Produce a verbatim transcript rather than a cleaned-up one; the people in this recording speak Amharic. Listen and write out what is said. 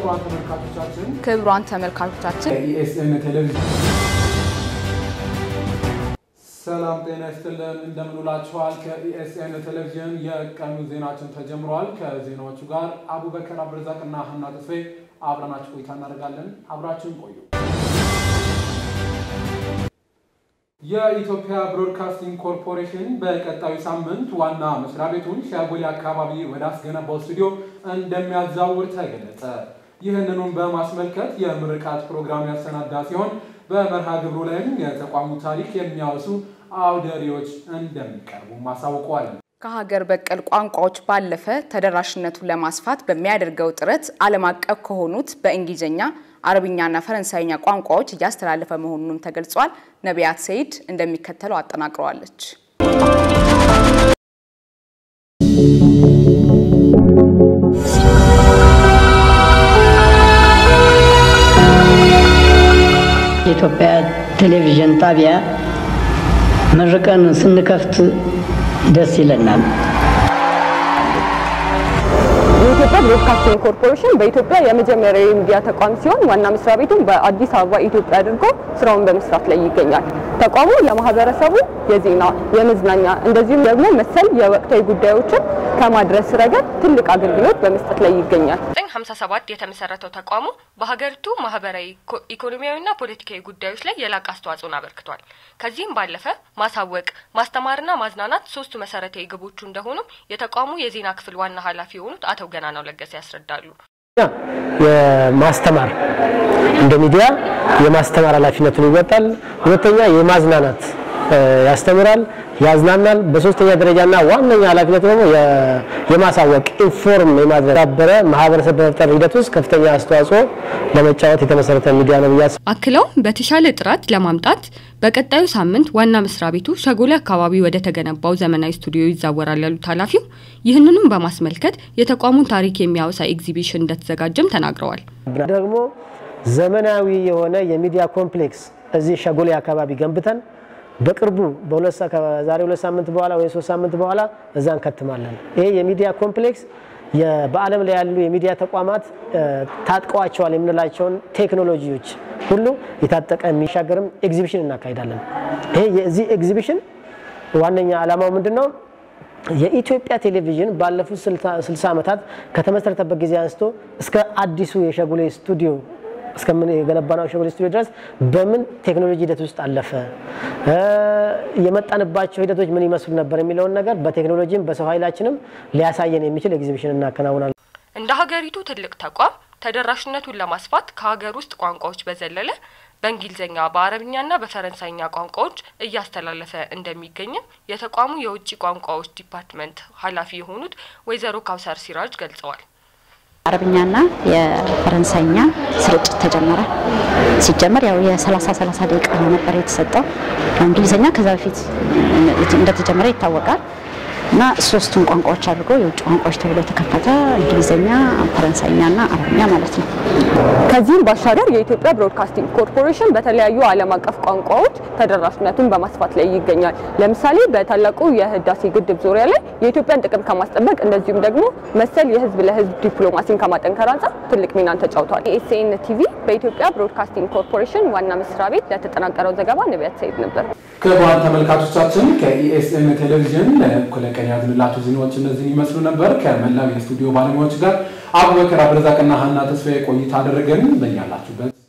ክቡራን ተመልካቾቻችን ክቡራን ተመልካቾቻችን ኢኤስኤን ቴሌቪዥን ሰላም ጤና ይስጥልን እንደምን ውላችኋል ከኢኤስኤን ቴሌቪዥን የቀኑ ዜናችን ተጀምሯል ከዜናዎቹ ጋር አቡበከር አብረዛቅና ሀና ተስፋዬ አብረናችሁ ቆይታ እናደርጋለን አብራችሁን ቆዩ የኢትዮጵያ ብሮድካስቲንግ ኮርፖሬሽን በቀጣዩ ሳምንት ዋና መስሪያ ቤቱን ሻጎሌ አካባቢ ወደ አስገነባው ስቱዲዮ እንደሚያዛውር ተገለጸ ይህንኑን በማስመልከት የምርቃት ፕሮግራም ያሰናዳ ሲሆን በመርሃ ግብሩ ላይም የተቋሙ ታሪክ የሚያወሱ አውደሪዎች እንደሚቀርቡ ማሳወቋል ከሀገር በቀል ቋንቋዎች ባለፈ ተደራሽነቱን ለማስፋት በሚያደርገው ጥረት ዓለም አቀፍ ከሆኑት በእንግሊዘኛ አረብኛና ፈረንሳይኛ ቋንቋዎች ያስተላልፈ መሆኑንም ተገልጿል ነቢያት ሰይድ እንደሚከተለው አጠናቅረዋለች የኢትዮጵያ ቴሌቪዥን ጣቢያ መርቀን ስንከፍት ደስ ይለናል የኢትዮጵያ ብሮድካስቲንግ ኮርፖሬሽን በኢትዮጵያ የመጀመሪያው የሚዲያ ተቋም ሲሆን ዋና መስሪያ ቤቱን በአዲስ አበባ ኢትዮጵያ አድርጎ ስራውን በመስራት ላይ ይገኛል ተቋሙ ለማህበረሰቡ የዜና የመዝናኛ እንደዚሁም ደግሞ መሰል የወቅታዊ ጉዳዮችን ከማድረስ ረገድ ትልቅ አገልግሎት በመስጠት ላይ ይገኛል ሀምሳ ሰባት የተመሰረተው ተቋሙ በሀገሪቱ ማህበራዊ ኢኮኖሚያዊና ፖለቲካዊ ጉዳዮች ላይ የላቀ አስተዋጽኦ አበርክቷል ከዚህም ባለፈ ማሳወቅ ማስተማርና ማዝናናት ሶስቱ መሰረታዊ ግቦቹ እንደሆኑ የተቋሙ የዜና ክፍል ዋና ኃላፊ የሆኑት አቶ ገናናው ለገሰ ያስረዳሉ የማስተማር እንደ ሚዲያ የማስተማር ኃላፊነቱን ይወጣል ሁለተኛ የማዝናናት ያስተምራል ያዝናናል በሶስተኛ ደረጃና ዋናኛ ኃላፊነቱ ደግሞ የማሳወቅ ኢንፎርም የማድረግ ማህበረሰብ በመፍጠር ሂደት ውስጥ ከፍተኛ አስተዋጽኦ ለመጫወት የተመሰረተ ሚዲያ ነው ብያስ አክለው በተሻለ ጥራት ለማምጣት በቀጣዩ ሳምንት ዋና መስሪያ ቤቱ ሻጎሌ አካባቢ ወደ ተገነባው ዘመናዊ ስቱዲዮ ይዛወራል ያሉት ኃላፊው ይህንንም በማስመልከት የተቋሙን ታሪክ የሚያወሳ ኤግዚቢሽን እንደተዘጋጀም ተናግረዋል ደግሞ ዘመናዊ የሆነ የሚዲያ ኮምፕሌክስ እዚህ ሻጎሌ አካባቢ ገንብተን በቅርቡ በሁለት ዛሬ ሁለት ሳምንት በኋላ ወይ ሶስት ሳምንት በኋላ እዛን ከተማለን ይሄ የሚዲያ ኮምፕሌክስ በአለም ላይ ያሉ የሚዲያ ተቋማት ታጥቀዋቸዋል የምንላቸውን ቴክኖሎጂዎች ሁሉ የታጠቀ የሚሻገርም ኤግዚቢሽን እናካሂዳለን ይሄ የዚህ ኤግዚቢሽን ዋነኛ ዓላማው ምንድነው የኢትዮጵያ ቴሌቪዥን ባለፉት ስልሳ ዓመታት ከተመሰረተበት ጊዜ አንስቶ እስከ አዲሱ የሻጎሌ ስቱዲዮ እስከምን የገነባናው ሻጎሌ ስቱዲዮ ድረስ በምን ቴክኖሎጂ ሂደት ውስጥ አለፈ የመጣንባቸው ሂደቶች ምን ይመስሉ ነበር የሚለው ነገር በቴክኖሎጂም በሰው ኃይላችንም ሊያሳየን የሚችል ኤግዚቢሽን እናከናውናለን እንደ ሀገሪቱ ትልቅ ተቋም ተደራሽነቱን ለማስፋት ከሀገር ውስጥ ቋንቋዎች በዘለለ በእንግሊዘኛ በአረብኛና በፈረንሳይኛ ቋንቋዎች እያስተላለፈ እንደሚገኝ የተቋሙ የውጭ ቋንቋዎች ዲፓርትመንት ኃላፊ የሆኑት ወይዘሮ ካውሰር ሲራጅ ገልጸዋል አረብኛና የፈረንሳይኛ ስርጭት ተጀመረ ሲጀመር ያው የ30 30 ደቂቃ ነበር የተሰጠው እንግሊዘኛ ከዛ በፊት እንደተጀመረ ይታወቃል እና ሶስቱን ቋንቋዎች አድርጎ የውጭ ቋንቋዎች ተብሎ ተከፈተ እንግሊዘኛ ፈረንሳይኛና አረብኛ ማለት ነው ከዚህም ባሻገር የኢትዮጵያ ብሮድካስቲንግ ኮርፖሬሽን በተለያዩ ዓለም አቀፍ ቋንቋዎች ተደራሽነቱን በማስፋት ላይ ይገኛል ለምሳሌ በታላቁ የህዳሴ ግድብ ዙሪያ ላይ የኢትዮጵያን ጥቅም ከማስጠበቅ እንደዚሁም ደግሞ መሰል የህዝብ ለህዝብ ዲፕሎማሲን ከማጠንከር አንፃር ትልቅ ሚናን ተጫውቷል ኢኤስኤን ቲቪ በኢትዮጵያ ብሮድካስቲንግ ኮርፖሬሽን ዋና መስሪያ ቤት ለተጠናቀረው ዘገባ ነቢያት ሰይድ ነበር ክቡራን ተመልካቾቻችን ከኢኤስኤን ቴሌቪዥን ለኮለቀን ያዝንላችሁ ዜናዎች እነዚህ ይመስሉ ነበር ከመላው የስቱዲዮ ባለሙያዎች ጋር አቡበከር አብረዛቅና ሀና ተስፋዬ ቆይታ አደረገን በእኛላችሁበት